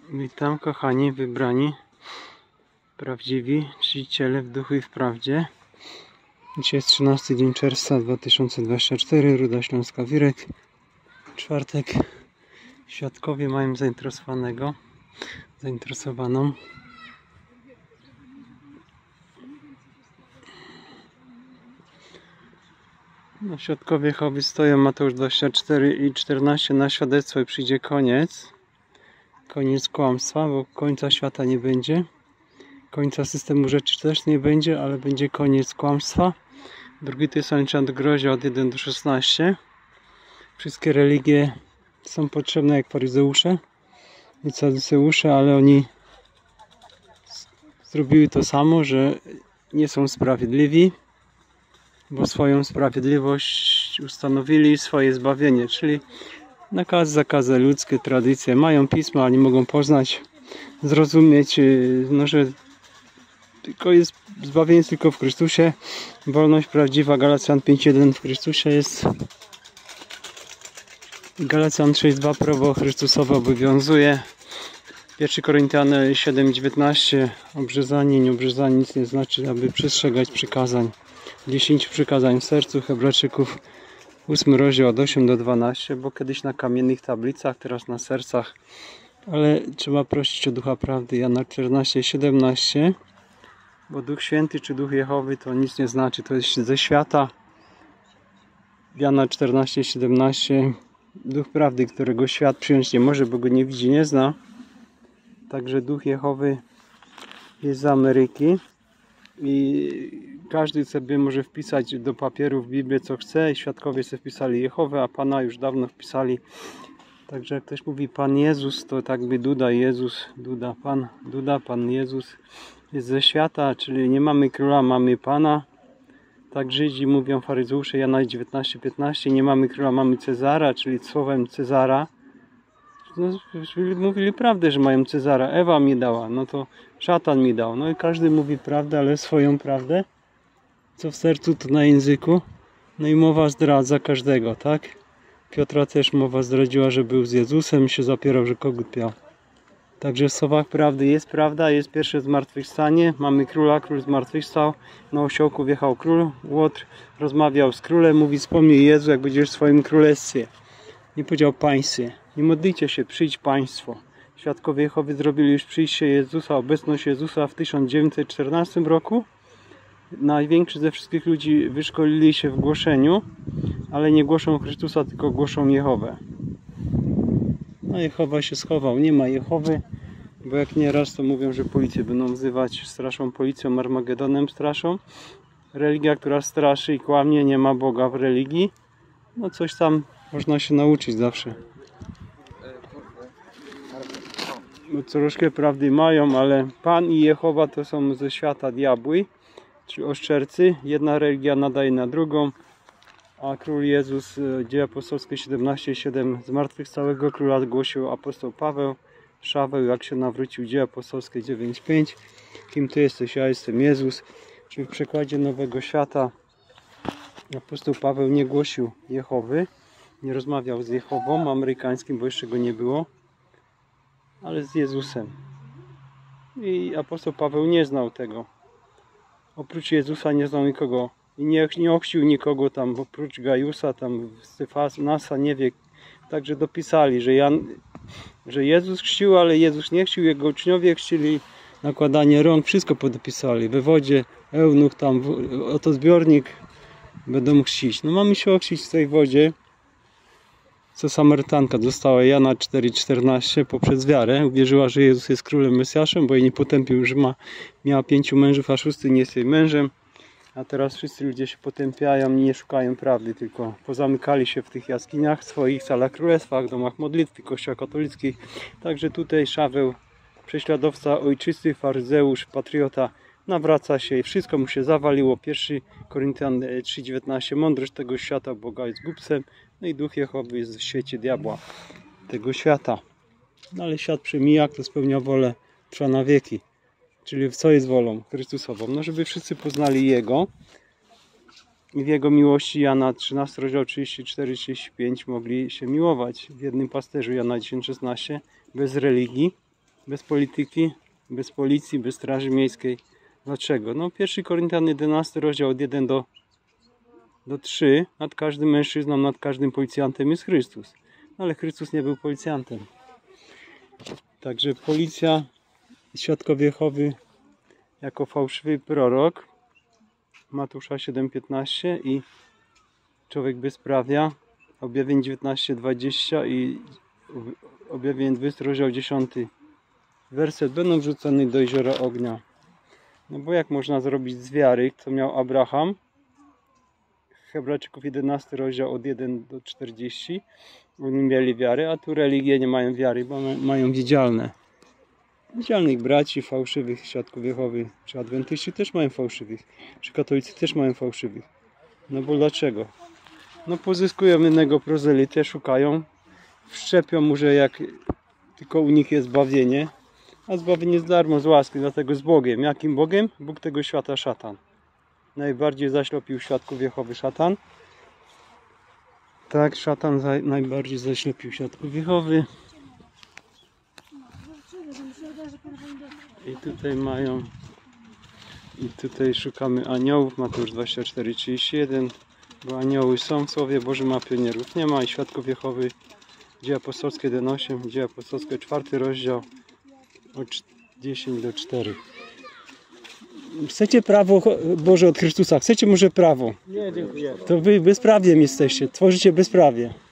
Witam kochani, wybrani, prawdziwi czciciele w duchu i w prawdzie. Dzisiaj jest 13 dzień czerwca 2024, Ruda Śląska Wirek. Czwartek. Świadkowie mają zainteresowaną. No, świadkowie Jehowy stoją, Mateusz 24 i 14 na świadectwo i przyjdzie koniec. Koniec kłamstwa, bo końca świata nie będzie. Końca systemu rzeczy też nie będzie, ale będzie koniec kłamstwa. Drugi Tesaloniczan grozi od 1 do 16. Wszystkie religie są potrzebne jak faryzeusze i saduceusze, ale oni zrobili to samo, że nie są sprawiedliwi, bo swoją sprawiedliwość ustanowili, swoje zbawienie, czyli nakazy, zakazy ludzkie, tradycje. Mają pismo, ale nie mogą poznać, zrozumieć, no, że tylko jest zbawienie tylko w Chrystusie. Wolność prawdziwa, Galacjan 5:1 w Chrystusie jest. Galacjan 6:2 prawo Chrystusowe obowiązuje. 1 Koryntian 7:19 obrzezanie, nieobrzezanie nic nie znaczy, aby przestrzegać przykazań. 10 przykazań w sercu. Hebrajczyków 8 rozdział od 8 do 12, bo kiedyś na kamiennych tablicach, teraz na sercach, ale trzeba prosić o Ducha Prawdy. Jana 14:17, bo Duch Święty czy Duch Jehowy to nic nie znaczy, to jest ze świata. Jana 14:17, Duch Prawdy, którego świat przyjąć nie może, bo go nie widzi, nie zna. Także Duch Jehowy jest z Ameryki i każdy sobie może wpisać do papieru w Biblię co chce i świadkowie sobie wpisali Jehowę, a Pana już dawno wpisali. Także jak ktoś mówi Pan Jezus, to tak by Duda, Jezus, Duda, Pan Jezus jest ze świata, czyli nie mamy króla, mamy Pana. Tak Żydzi mówią, faryzeusze, Jana 19:15, nie mamy króla, mamy Cezara, czyli słowem Cezara. No, mówili prawdę, że mają Cezara. Ewa mi dała, no to szatan mi dał. No i każdy mówi prawdę, ale swoją prawdę. Co w sercu, to na języku. No i mowa zdradza każdego, tak? Piotra też mowa zdradziła, że był z Jezusem i się zapierał, że kogut piał. Także w słowach prawdy jest prawda, jest pierwsze zmartwychwstanie. Mamy króla, król zmartwychwstał. Na osiołku wjechał król, Łotr rozmawiał z królem, mówi wspomnij Jezu, jak będziesz w swoim królestwie. Nie powiedział państwie. Nie modlicie się, przyjdź państwo. Świadkowie Jehowy zrobili już przyjście Jezusa, obecność Jezusa w 1914 roku. Najwięksi ze wszystkich ludzi wyszkolili się w głoszeniu, ale nie głoszą Chrystusa, tylko głoszą Jehowę. No Jehowa się schował, nie ma Jehowy, bo jak nieraz to mówią, że policję będą wzywać, straszą policją, Armagedonem straszą. Religia, która straszy i kłamie, nie ma Boga w religii. No coś tam można się nauczyć zawsze. Bo troszkę prawdy mają, ale Pan i Jehowa to są ze świata diabły, czyli oszczercy. Jedna religia nadaje na drugą, a Król Jezus, Dzieje Apostolskie 17:7, zmartwychwstałego Króla głosił apostoł Paweł. Szaweł, jak się nawrócił, Dzieje Apostolskie 9:5. Kim Ty jesteś? Ja jestem Jezus. Czyli w przekładzie Nowego Świata apostoł Paweł nie głosił Jehowy, nie rozmawiał z Jehową amerykańskim, bo jeszcze go nie było, ale z Jezusem. I apostoł Paweł nie znał tego. Oprócz Jezusa nie znał nikogo. I nie ochrzcił nikogo tam, oprócz Gajusa, tam Stefanasa, nie wie. Także dopisali, że Jezus chrzcił, ale Jezus nie chrzcił, jego uczniowie chrzcili, nakładanie rąk, wszystko podopisali. We wodzie, eunuch tam, oto zbiornik, będą chrzcić. No mamy się ochrzcić w tej wodzie, co Samarytanka dostała, Jana 4:14, poprzez wiarę. Uwierzyła, że Jezus jest królem Mesjaszem, bo jej nie potępił, że miała 5 mężów, a 6 nie jest jej mężem. A teraz wszyscy ludzie się potępiają, nie szukają prawdy, tylko pozamykali się w tych jaskiniach, w swoich salach królestwach, domach modlitwy, kościołach katolickich. Także tutaj Szaweł, prześladowca ojczysty, faryzeusz, patriota, nawraca się i wszystko mu się zawaliło. 1 Koryntian 3:19, mądrość tego świata Boga jest głupcem, no i Duch Jehowy jest w świecie diabła tego świata. No ale świat przemija, kto spełnia wolę, trwa na wieki. Czyli co jest wolą Chrystusową? No żeby wszyscy poznali Jego i w Jego miłości. Jana 13 rozdział 34-35 mogli się miłować w jednym pasterzu. Jana 10:16, bez religii. bez polityki, bez policji, bez straży miejskiej. Dlaczego? No 1 Koryntian 11 rozdział od 1 do 3. Nad każdym mężczyzną, nad każdym policjantem jest Chrystus. No, ale Chrystus nie był policjantem. Także policja i świadkowie Jehowy jako fałszywy prorok, Mateusza 7:15 i człowiek bezprawia, Objawień 19:20 i Objawień 20 rozdział 10 werset, będą wrzucone do jeziora ognia. No bo jak można zrobić z wiary, co miał Abraham? Hebrajczyków 11 rozdział od 1 do 40. Oni mieli wiarę, a tu religie nie mają wiary, bo mają widzialnych braci, fałszywych świadków Jehowy, czy adwentyści też mają fałszywych, czy katolicy też mają fałszywych. No bo dlaczego? No pozyskują innego prozelitę, szukają, wszczepią mu, że jak tylko u nich jest zbawienie, a zbawienie jest darmo z łaski, dlatego z Bogiem. Jakim Bogiem? Bóg tego świata szatan. Najbardziej zaślepił świadków Jehowy szatan. Tak, szatan najbardziej zaślepił świadków Jehowy. I tutaj mają, i tutaj szukamy aniołów, Mateusz 24:31, bo anioły są w Słowie Bożym, a pionierów nie ma. I świadków Jehowy, Dzieje Apostolskie 1:8, Dzieje Apostolskie 4 rozdział od 10 do 4. Chcecie prawo Boże od Chrystusa? Chcecie może prawo? Nie, dziękuję. To wy bezprawiem jesteście, tworzycie bezprawie.